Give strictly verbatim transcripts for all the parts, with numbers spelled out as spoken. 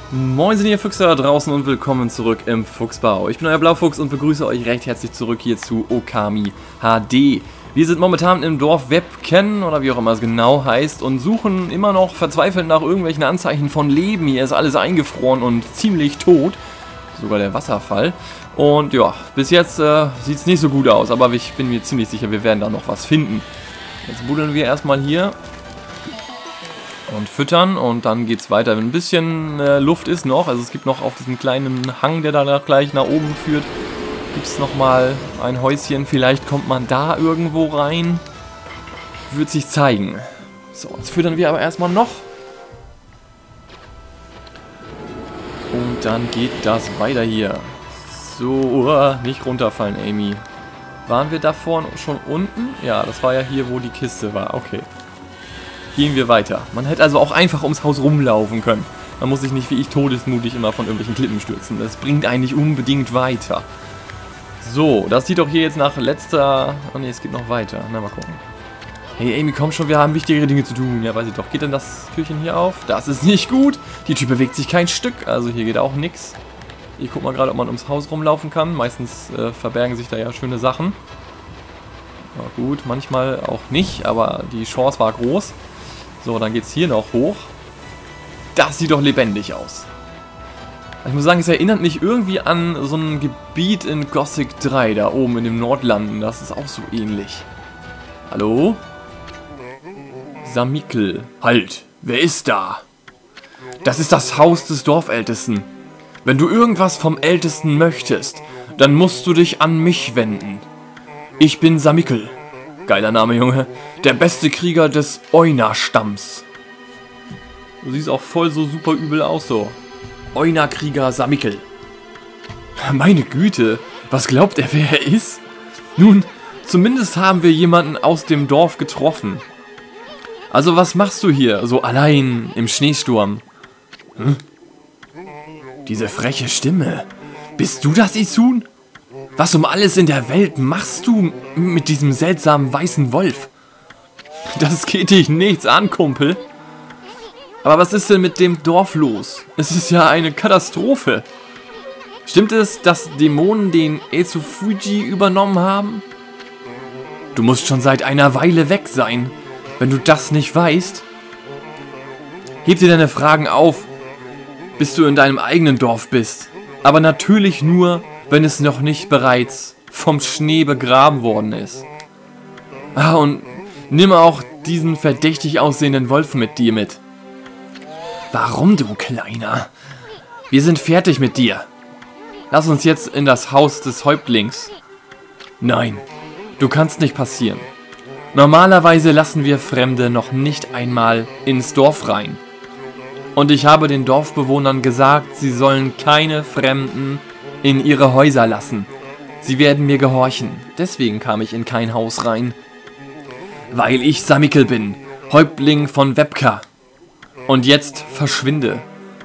Moin ihr Füchse da draußen und willkommen zurück im Fuchsbau. Ich bin euer Blaufuchs und begrüße euch recht herzlich zurück hier zu Okami H D. Wir sind momentan im Dorf Webken oder wie auch immer es genau heißt und suchen immer noch verzweifelt nach irgendwelchen Anzeichen von Leben. Hier ist alles eingefroren und ziemlich tot. Sogar der Wasserfall. Und ja, bis jetzt äh, sieht es nicht so gut aus, aber ich bin mir ziemlich sicher, wir werden da noch was finden. Jetzt buddeln wir erstmal hier und füttern und dann geht es weiter. Wenn ein bisschen äh, Luft ist noch, also es gibt noch auf diesem kleinen Hang, der da gleich nach oben führt, gibt es nochmal ein Häuschen. Vielleicht kommt man da irgendwo rein. Wird sich zeigen. So, jetzt füttern wir aber erstmal noch. Und dann geht das weiter hier. So, uh, nicht runterfallen, Amy. Waren wir da vorne schon unten? Ja, das war ja hier, wo die Kiste war. Okay. Gehen wir weiter. Man hätte also auch einfach ums Haus rumlaufen können. Man muss sich nicht wie ich todesmutig immer von irgendwelchen Klippen stürzen. Das bringt eigentlich unbedingt weiter. So, das sieht doch hier jetzt nach letzter... Oh ne, es geht noch weiter. Na, mal gucken. Hey Amy, komm schon, wir haben wichtigere Dinge zu tun. Ja, weiß ich doch. Geht denn das Türchen hier auf? Das ist nicht gut. Die Tür bewegt sich kein Stück. Also hier geht auch nichts. Ich guck mal gerade, ob man ums Haus rumlaufen kann. Meistens äh, verbergen sich da ja schöne Sachen. Na gut, manchmal auch nicht, aber die Chance war groß. So, dann geht's hier noch hoch. Das sieht doch lebendig aus. Ich muss sagen, es erinnert mich irgendwie an so ein Gebiet in Gothic drei, da oben in dem Nordlanden. Das ist auch so ähnlich. Hallo? Samikl. Halt! Wer ist da? Das ist das Haus des Dorfältesten. Wenn du irgendwas vom Ältesten möchtest, dann musst du dich an mich wenden. Ich bin Samikl. Geiler Name, Junge. Der beste Krieger des Oina-Stamms. Du siehst auch voll so super übel aus, so. Oina-Krieger Samikl. Meine Güte, was glaubt er, wer er ist? Nun, zumindest haben wir jemanden aus dem Dorf getroffen. Also was machst du hier, so allein im Schneesturm? Hm? Diese freche Stimme. Bist du das, Isun? Was um alles in der Welt machst du mit diesem seltsamen weißen Wolf? Das geht dich nichts an, Kumpel. Aber was ist denn mit dem Dorf los? Es ist ja eine Katastrophe. Stimmt es, dass Dämonen den Etsufuji übernommen haben? Du musst schon seit einer Weile weg sein, wenn du das nicht weißt. Heb dir deine Fragen auf, bis du in deinem eigenen Dorf bist. Aber natürlich nur, wenn es noch nicht bereits vom Schnee begraben worden ist. Ah, und nimm auch diesen verdächtig aussehenden Wolf mit dir mit. Warum, du Kleiner? Wir sind fertig mit dir. Lass uns jetzt in das Haus des Häuptlings. Nein, du kannst nicht passieren. Normalerweise lassen wir Fremde noch nicht einmal ins Dorf rein. Und ich habe den Dorfbewohnern gesagt, sie sollen keine Fremden in ihre Häuser lassen. Sie werden mir gehorchen. Deswegen kam ich in kein Haus rein. Weil ich Samikl bin, Häuptling von Webka. Und jetzt verschwinde.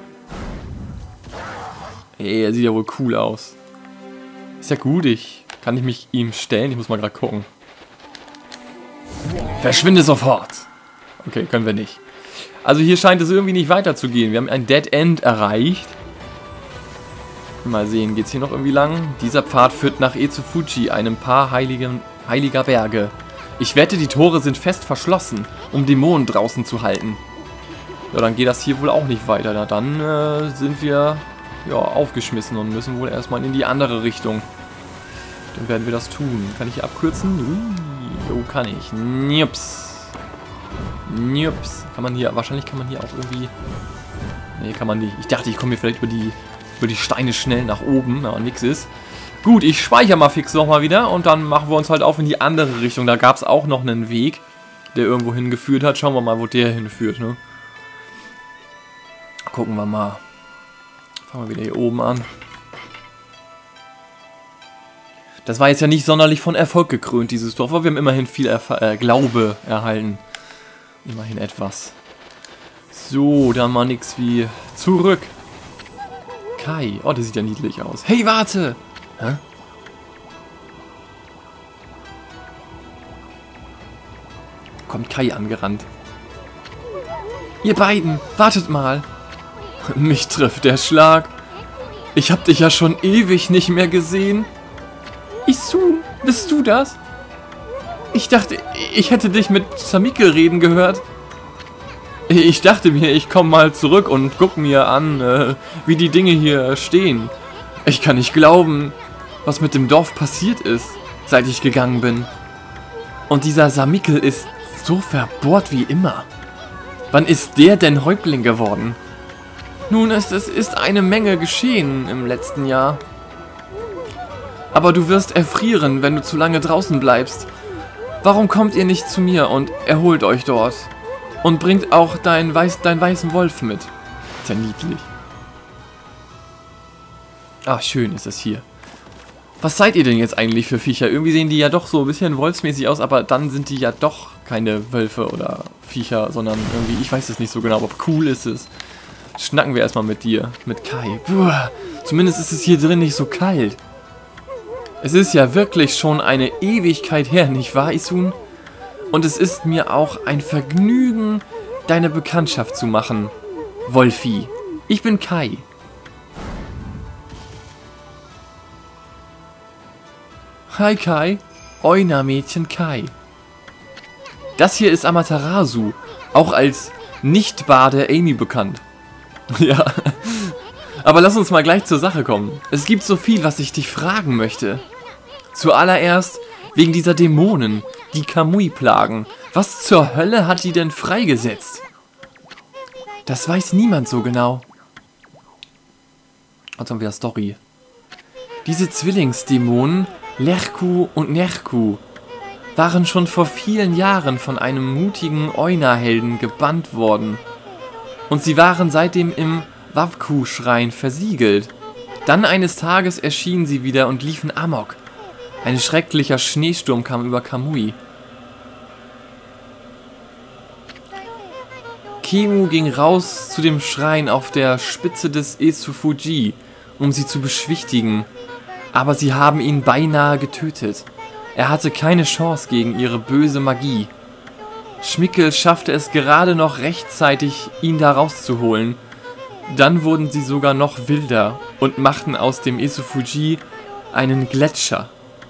Ey, er sieht ja wohl cool aus. Ist ja gut, ich kann ich mich ihm stellen? Ich muss mal gerade gucken. Verschwinde sofort. Okay, können wir nicht. Also hier scheint es irgendwie nicht weiterzugehen. Wir haben ein Dead End erreicht. Mal sehen, geht's hier noch irgendwie lang? Dieser Pfad führt nach Etsufuji, einem Paar heiligen, heiliger Berge. Ich wette, die Tore sind fest verschlossen, um Dämonen draußen zu halten. Ja, dann geht das hier wohl auch nicht weiter. Na, dann äh, sind wir ja, aufgeschmissen und müssen wohl erstmal in die andere Richtung. Dann werden wir das tun. Kann ich hier abkürzen? Ui, oh, kann ich. Njups. Njups. Kann man hier, wahrscheinlich kann man hier auch irgendwie... Nee, kann man nicht. Ich dachte, ich komme hier vielleicht über die... über die Steine schnell nach oben, aber nix ist. Gut, ich speichere mal fix nochmal wieder und dann machen wir uns halt auf in die andere Richtung. Da gab es auch noch einen Weg, der irgendwo hingeführt hat. Schauen wir mal, wo der hinführt, ne? Gucken wir mal. Fangen wir wieder hier oben an. Das war jetzt ja nicht sonderlich von Erfolg gekrönt, dieses Dorf, aber wir haben immerhin viel Erf äh, Glaube erhalten. Immerhin etwas. So, dann mal nix wie zurück. Kai. Oh, der sieht ja niedlich aus. Hey, warte! Hä? Kommt Kai angerannt. Ihr beiden, wartet mal. Mich trifft der Schlag. Ich hab dich ja schon ewig nicht mehr gesehen. Isun, bist du das? Ich dachte, ich hätte dich mit Samike reden gehört. Ich dachte mir, ich komme mal zurück und guck mir an, äh, wie die Dinge hier stehen. Ich kann nicht glauben, was mit dem Dorf passiert ist, seit ich gegangen bin. Und dieser Samike ist so verbohrt wie immer. Wann ist der denn Häuptling geworden? Nun, es, es ist eine Menge geschehen im letzten Jahr. Aber du wirst erfrieren, wenn du zu lange draußen bleibst. Warum kommt ihr nicht zu mir und erholt euch dort? Und bringt auch deinen, weiß, deinen weißen Wolf mit. Ist ja niedlich. Ach, schön ist es hier. Was seid ihr denn jetzt eigentlich für Viecher? Irgendwie sehen die ja doch so ein bisschen wolfsmäßig aus, aber dann sind die ja doch keine Wölfe oder Viecher, sondern irgendwie, ich weiß es nicht so genau, aber cool ist es. Schnacken wir erstmal mit dir, mit Kai. Puh, zumindest ist es hier drin nicht so kalt. Es ist ja wirklich schon eine Ewigkeit her, nicht wahr, Isun? Und es ist mir auch ein Vergnügen, deine Bekanntschaft zu machen, Wolfi. Ich bin Kai. Hi Kai, Oina-Mädchen Kai. Das hier ist Amaterasu, auch als Nicht-Bade Amy bekannt. Ja, aber lass uns mal gleich zur Sache kommen. Es gibt so viel, was ich dich fragen möchte. Zuallererst wegen dieser Dämonen, die Kamui plagen. Was zur Hölle hat die denn freigesetzt? Das weiß niemand so genau. Jetzt haben wir Story. Diese Zwillingsdämonen, Lerku und Nerku, waren schon vor vielen Jahren von einem mutigen Oina-Helden gebannt worden. Und sie waren seitdem im Wavku-Schrein versiegelt. Dann eines Tages erschienen sie wieder und liefen amok. Ein schrecklicher Schneesturm kam über Kamui. Kemu ging raus zu dem Schrein auf der Spitze des Esufuji, um sie zu beschwichtigen. Aber sie haben ihn beinahe getötet. Er hatte keine Chance gegen ihre böse Magie. Schmickel schaffte es gerade noch rechtzeitig, ihn da rauszuholen. Dann wurden sie sogar noch wilder und machten aus dem Esufuji einen Gletscher.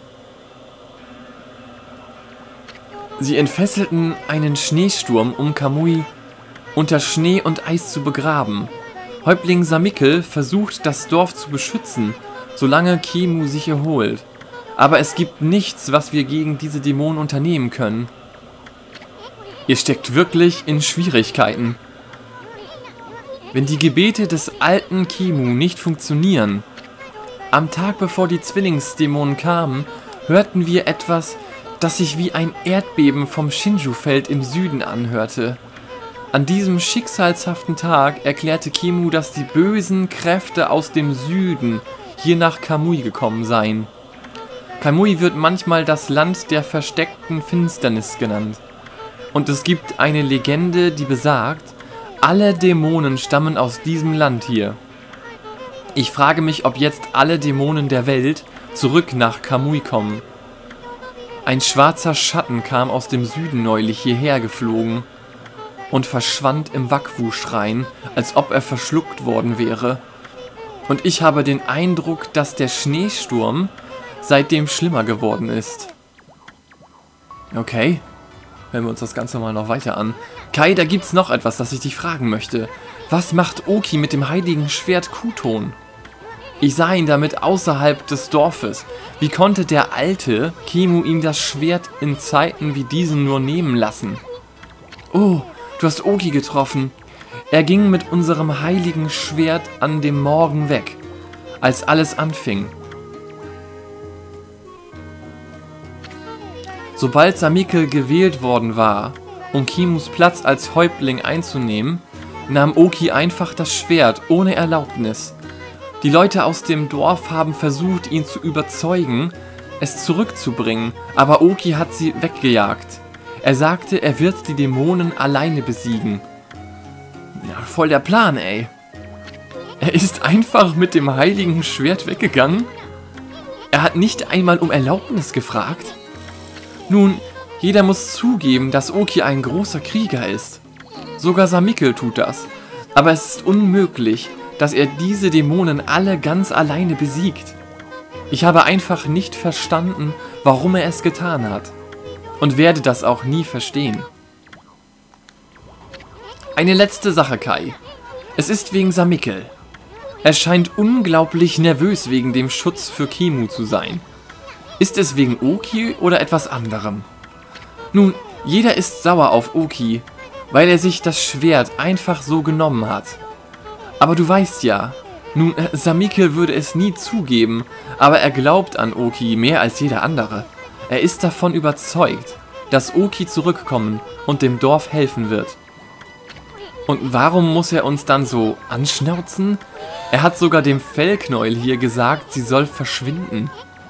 Sie entfesselten einen Schneesturm, um Kamui unter Schnee und Eis zu begraben. Häuptling Samike versucht, das Dorf zu beschützen, solange Kemu sich erholt. Aber es gibt nichts, was wir gegen diese Dämonen unternehmen können. Ihr steckt wirklich in Schwierigkeiten. Wenn die Gebete des alten Kemu nicht funktionieren. Am Tag bevor die Zwillingsdämonen kamen, hörten wir etwas, das sich wie ein Erdbeben vom Shinju-Feld im Süden anhörte. An diesem schicksalshaften Tag erklärte Kemu, dass die bösen Kräfte aus dem Süden hier nach Kamui gekommen seien. Kamui wird manchmal das Land der versteckten Finsternis genannt. Und es gibt eine Legende, die besagt, alle Dämonen stammen aus diesem Land hier. Ich frage mich, ob jetzt alle Dämonen der Welt zurück nach Kamui kommen. Ein schwarzer Schatten kam aus dem Süden neulich hierher geflogen und verschwand im Wakwu-Schrein, als ob er verschluckt worden wäre. Und ich habe den Eindruck, dass der Schneesturm seitdem schlimmer geworden ist. Okay, hören wir uns das Ganze mal noch weiter an. Kai, da gibt's noch etwas, das ich dich fragen möchte. Was macht Oki mit dem heiligen Schwert Kuton? Ich sah ihn damit außerhalb des Dorfes. Wie konnte der alte Kemu ihm das Schwert in Zeiten wie diesen nur nehmen lassen? Oh, du hast Oki getroffen. Er ging mit unserem heiligen Schwert an dem Morgen weg, als alles anfing. Sobald Samike gewählt worden war, um Kemus Platz als Häuptling einzunehmen, nahm Oki einfach das Schwert ohne Erlaubnis. Die Leute aus dem Dorf haben versucht, ihn zu überzeugen, es zurückzubringen, aber Oki hat sie weggejagt. Er sagte, er wird die Dämonen alleine besiegen. Ja, voll der Plan, ey. Er ist einfach mit dem heiligen Schwert weggegangen? Er hat nicht einmal um Erlaubnis gefragt? Nun, jeder muss zugeben, dass Oki ein großer Krieger ist. Sogar Samike tut das. Aber es ist unmöglich, dass er diese Dämonen alle ganz alleine besiegt. Ich habe einfach nicht verstanden, warum er es getan hat. Und werde das auch nie verstehen. Eine letzte Sache, Kai. Es ist wegen Samickel. Er scheint unglaublich nervös wegen dem Schutz für Kemu zu sein. Ist es wegen Oki oder etwas anderem? Nun, jeder ist sauer auf Oki, weil er sich das Schwert einfach so genommen hat. Aber du weißt ja, nun, Samickel würde es nie zugeben, aber er glaubt an Oki mehr als jeder andere. Er ist davon überzeugt, dass Oki zurückkommen und dem Dorf helfen wird. Und warum muss er uns dann so anschnauzen? Er hat sogar dem Fellknäuel hier gesagt, sie soll verschwinden.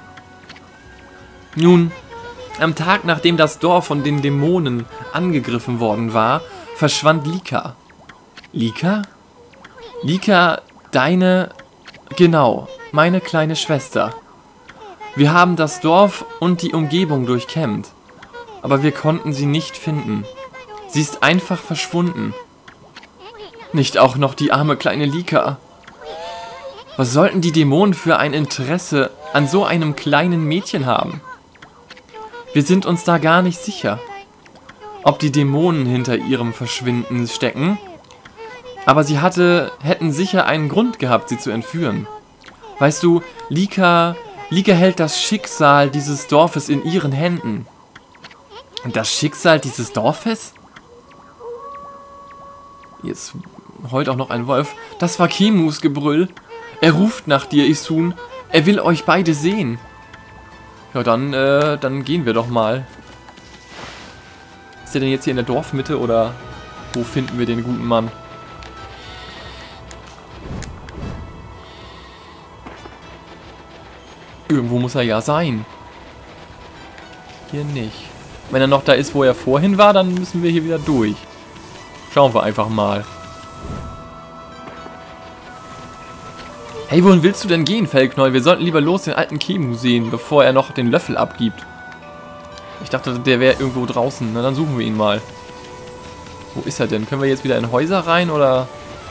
Nun, am Tag, nachdem das Dorf von den Dämonen angegriffen worden war, verschwand Lika. Lika? Lika, deine... Genau, meine kleine Schwester. Wir haben das Dorf und die Umgebung durchkämmt, aber wir konnten sie nicht finden. Sie ist einfach verschwunden. Nicht auch noch die arme kleine Lika. Was sollten die Dämonen für ein Interesse an so einem kleinen Mädchen haben? Wir sind uns da gar nicht sicher, ob die Dämonen hinter ihrem Verschwinden stecken, aber sie hatte, hätten sicher einen Grund gehabt, sie zu entführen. Weißt du, Lika, Lika hält das Schicksal dieses Dorfes in ihren Händen. Und das Schicksal dieses Dorfes? Jetzt heult auch noch ein Wolf. Das war Kemus Gebrüll. Er ruft nach dir, Issun. Er will euch beide sehen. Ja, dann, äh, dann gehen wir doch mal. Ist er denn jetzt hier in der Dorfmitte oder wo finden wir den guten Mann? Irgendwo muss er ja sein. Hier nicht. Wenn er noch da ist, wo er vorhin war, dann müssen wir hier wieder durch. Schauen wir einfach mal. Hey, wohin willst du denn gehen, Fellknäuel? Wir sollten lieber los den alten Kemu sehen, bevor er noch den Löffel abgibt. Ich dachte, der wäre irgendwo draußen. Na, dann suchen wir ihn mal. Wo ist er denn? Können wir jetzt wieder in Häuser rein, oder?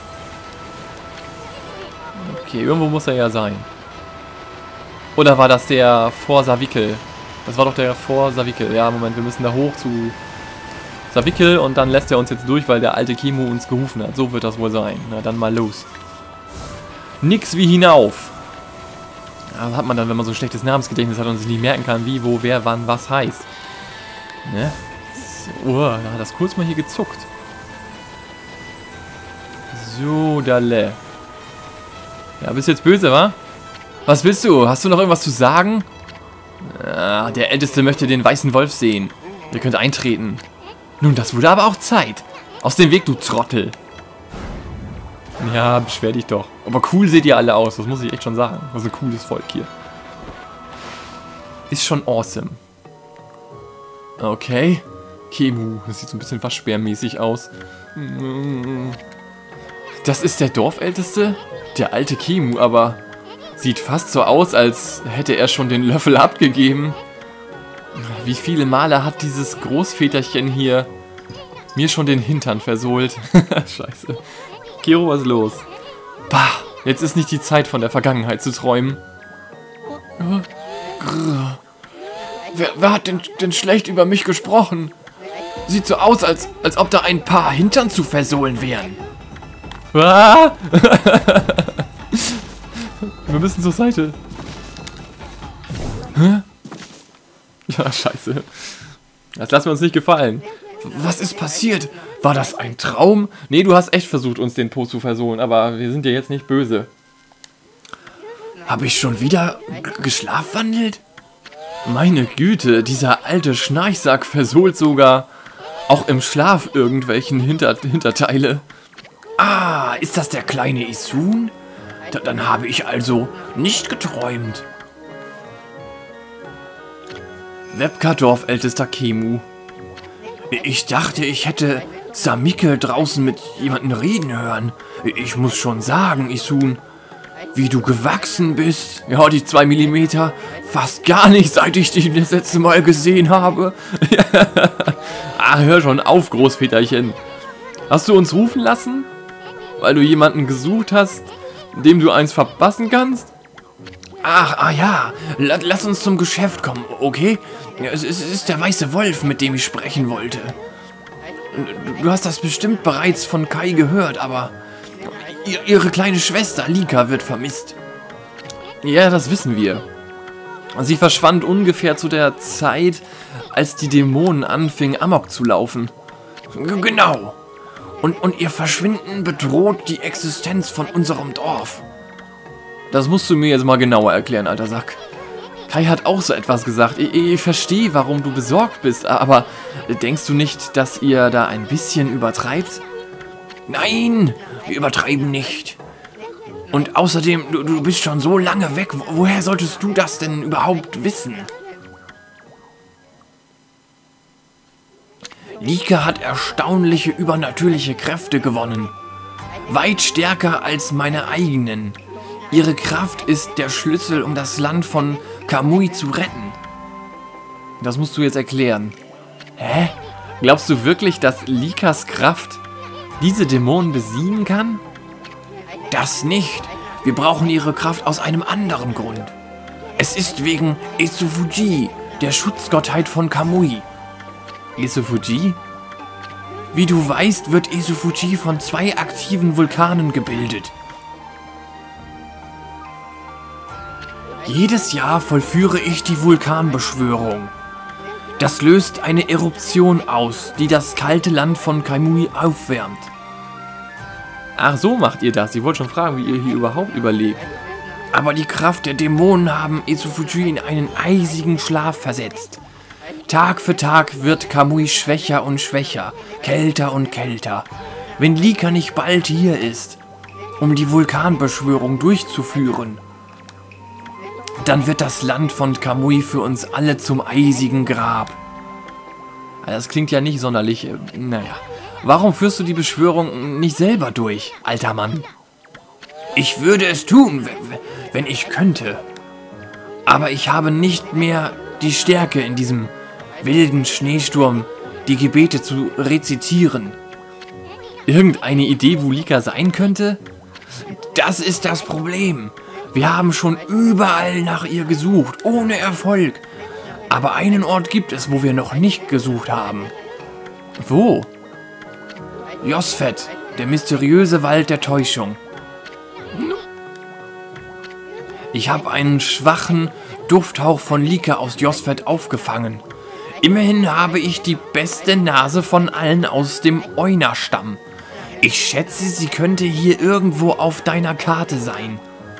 Okay, irgendwo muss er ja sein. Oder war das der vor Savickel? Das war doch der vor Savickel. Ja, Moment, wir müssen da hoch zu Savickel und dann lässt er uns jetzt durch, weil der alte Kemu uns gerufen hat. So wird das wohl sein. Na, dann mal los. Nix wie hinauf. Ja, was hat man dann, wenn man so ein schlechtes Namensgedächtnis hat und sich nicht merken kann, wie, wo, wer, wann, was heißt. Ne? So, oh, da hat das kurz mal hier gezuckt. So, Dalle. Ja, bist jetzt böse, wa? Was willst du? Hast du noch irgendwas zu sagen? Ah, der Älteste möchte den weißen Wolf sehen. Ihr könnt eintreten. Nun, das wurde aber auch Zeit. Aus dem Weg, du Trottel. Ja, beschwer dich doch. Aber cool seht ihr alle aus, das muss ich echt schon sagen. Das ist ein cooles Volk hier. Ist schon awesome. Okay. Kemu, das sieht so ein bisschen waschbärmäßig aus. Das ist der Dorfälteste? Der alte Kemu, aber sieht fast so aus, als hätte er schon den Löffel abgegeben. Wie viele Male hat dieses Großväterchen hier mir schon den Hintern versohlt? Scheiße. Kero, was ist los? Bah, jetzt ist nicht die Zeit, von der Vergangenheit zu träumen. Wer, wer hat denn, denn schlecht über mich gesprochen? Sieht so aus, als, als ob da ein paar Hintern zu versohlen wären. Ah! Wir müssen zur Seite. Hä? Ja, scheiße. Das lassen wir uns nicht gefallen. Was ist passiert? War das ein Traum? Nee, du hast echt versucht, uns den Po zu versohlen, aber wir sind ja jetzt nicht böse. Habe ich schon wieder geschlafwandelt? Meine Güte, dieser alte Schnarchsack versohlt sogar auch im Schlaf irgendwelchen Hinter Hinterteile. Ah, ist das der kleine Issun? Da, dann habe ich also nicht geträumt. Webka-Dorf ältester Kemu. Ich dachte, ich hätte Samickel draußen mit jemandem reden hören. Ich muss schon sagen, Issun, wie du gewachsen bist. Ja, die zwei Millimeter, fast gar nicht, seit ich dich das letzte Mal gesehen habe. Ah, hör schon auf, Großväterchen. Hast du uns rufen lassen? Weil du jemanden gesucht hast, dem du eins verpassen kannst? Ach, ah ja, La lass uns zum Geschäft kommen, okay? Es, es ist der weiße Wolf, mit dem ich sprechen wollte. Du hast das bestimmt bereits von Kai gehört, aber ihre kleine Schwester Lika wird vermisst. Ja, das wissen wir. Sie verschwand ungefähr zu der Zeit, als die Dämonen anfingen, Amok zu laufen. Genau. Und, und ihr Verschwinden bedroht die Existenz von unserem Dorf. Das musst du mir jetzt mal genauer erklären, alter Sack. Kai hat auch so etwas gesagt. Ich, ich verstehe, warum du besorgt bist, aber denkst du nicht, dass ihr da ein bisschen übertreibt? Nein, wir übertreiben nicht. Und außerdem, du, du bist schon so lange weg. Woher solltest du das denn überhaupt wissen? Lika hat erstaunliche übernatürliche Kräfte gewonnen. Weit stärker als meine eigenen. Ihre Kraft ist der Schlüssel, um das Land von Kamui zu retten. Das musst du jetzt erklären. Hä? Glaubst du wirklich, dass Likas Kraft diese Dämonen besiegen kann? Das nicht. Wir brauchen ihre Kraft aus einem anderen Grund. Es ist wegen Esufuji, der Schutzgottheit von Kamui. Esufuji? Wie du weißt, wird Esufuji von zwei aktiven Vulkanen gebildet. Jedes Jahr vollführe ich die Vulkanbeschwörung. Das löst eine Eruption aus, die das kalte Land von Kamui aufwärmt. Ach, so macht ihr das. Ich wollte schon fragen, wie ihr hier überhaupt überlebt. Aber die Kraft der Dämonen haben Esufuji in einen eisigen Schlaf versetzt. Tag für Tag wird Kamui schwächer und schwächer, kälter und kälter. Wenn Lika nicht bald hier ist, um die Vulkanbeschwörung durchzuführen, dann wird das Land von Kamui für uns alle zum eisigen Grab. Das klingt ja nicht sonderlich, äh, naja. Warum führst du die Beschwörung nicht selber durch, alter Mann? Ich würde es tun, wenn ich könnte. Aber ich habe nicht mehr die Stärke in diesem wilden Schneesturm, die Gebete zu rezitieren. Irgendeine Idee, wo Lika sein könnte? Das ist das Problem. Wir haben schon überall nach ihr gesucht, ohne Erfolg. Aber einen Ort gibt es, wo wir noch nicht gesucht haben. Wo? Josfet, der mysteriöse Wald der Täuschung. Ich habe einen schwachen Dufthauch von Lika aus Josfet aufgefangen. Immerhin habe ich die beste Nase von allen aus dem Oina-Stamm. Ich schätze, sie könnte hier irgendwo auf deiner Karte sein.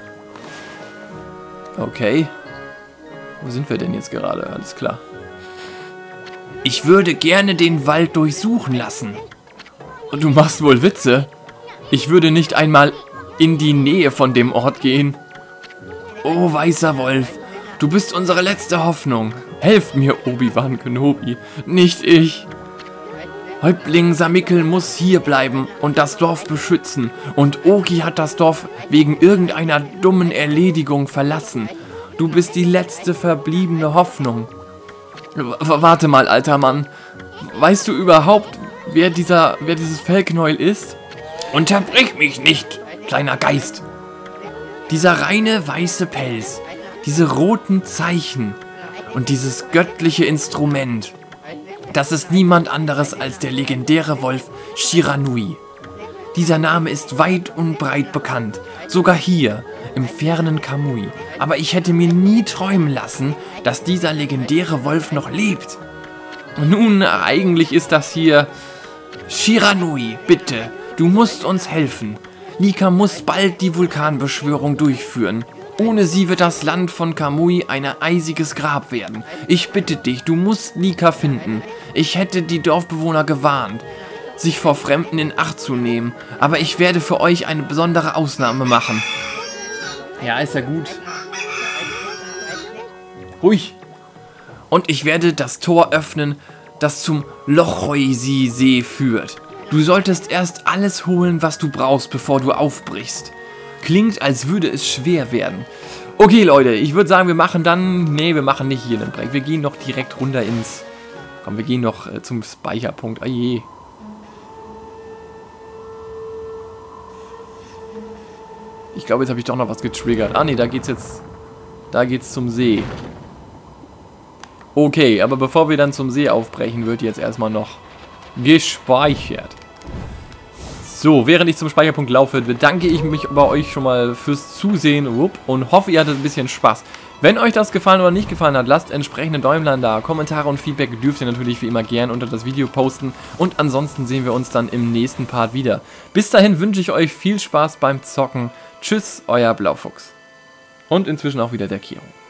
Okay. Wo sind wir denn jetzt gerade? Alles klar. Ich würde gerne den Wald durchsuchen lassen. Und du machst wohl Witze? Ich würde nicht einmal in die Nähe von dem Ort gehen. Oh, weißer Wolf, du bist unsere letzte Hoffnung. Helft mir, Obi-Wan Kenobi, nicht ich. Häuptling Samikkel muss hier bleiben und das Dorf beschützen. Und Oki hat das Dorf wegen irgendeiner dummen Erledigung verlassen. Du bist die letzte verbliebene Hoffnung. W- warte mal, alter Mann. Weißt du überhaupt, wer dieser, wer dieses Fellknäuel ist? Unterbrich mich nicht, kleiner Geist. Dieser reine weiße Pelz, diese roten Zeichen und dieses göttliche Instrument. Das ist niemand anderes als der legendäre Wolf Shiranui. Dieser Name ist weit und breit bekannt, sogar hier, im fernen Kamui. Aber ich hätte mir nie träumen lassen, dass dieser legendäre Wolf noch lebt. Nun, eigentlich ist das hier... Shiranui, bitte, du musst uns helfen. Lika muss bald die Vulkanbeschwörung durchführen. Ohne sie wird das Land von Kamui ein eisiges Grab werden. Ich bitte dich, du musst Lika finden. Ich hätte die Dorfbewohner gewarnt, sich vor Fremden in Acht zu nehmen. Aber ich werde für euch eine besondere Ausnahme machen. Ja, ist ja gut. Ruhig. Und ich werde das Tor öffnen, das zum Lochoisi-See führt. Du solltest erst alles holen, was du brauchst, bevor du aufbrichst. Klingt, als würde es schwer werden. Okay, Leute, ich würde sagen, wir machen dann... Nee, wir machen nicht hier einen Break. Wir gehen noch direkt runter ins... Komm, wir gehen noch äh, zum Speicherpunkt. Ah je. Ich glaube, jetzt habe ich doch noch was getriggert. Ah, nee, da geht's jetzt... Da geht's zum See. Okay, aber bevor wir dann zum See aufbrechen, wird jetzt erstmal noch gespeichert. So, während ich zum Speicherpunkt laufe, bedanke ich mich bei euch schon mal fürs Zusehen und hoffe, ihr hattet ein bisschen Spaß. Wenn euch das gefallen oder nicht gefallen hat, lasst entsprechende Däumlein da. Kommentare und Feedback dürft ihr natürlich wie immer gern unter das Video posten. Und ansonsten sehen wir uns dann im nächsten Part wieder. Bis dahin wünsche ich euch viel Spaß beim Zocken. Tschüss, euer Blaufuchs. Und inzwischen auch wieder der Kiro.